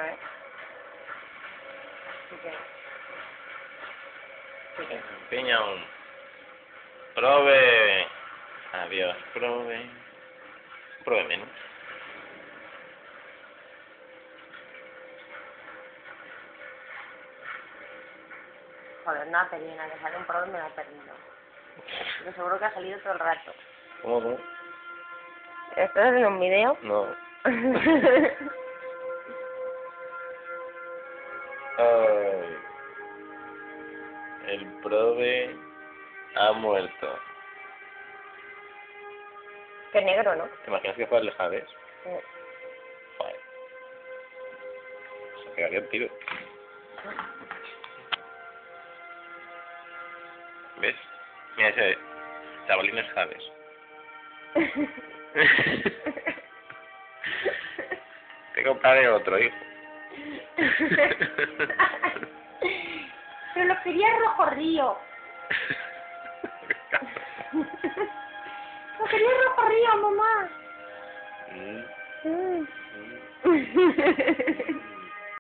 A ver. Sí que. Empeña un. Prove. Adiós, prove. Prove menos. Joder, no ha perdido nada, que sale un pro y me lo ha perdido. Yo seguro que ha salido todo el rato. ¿Cómo? ¿Estás en un video? No. Ay. El prove ha muerto. Que negro, ¿no? ¿Te imaginas que fuera el Javes? Joder. Se pegaría un tiro. ¿Ves? Mira ese chavalín es Javes. Te compraré otro, hijo. Pero lo quería rojo río. Lo quería rojo río, mamá. Mm. Mm.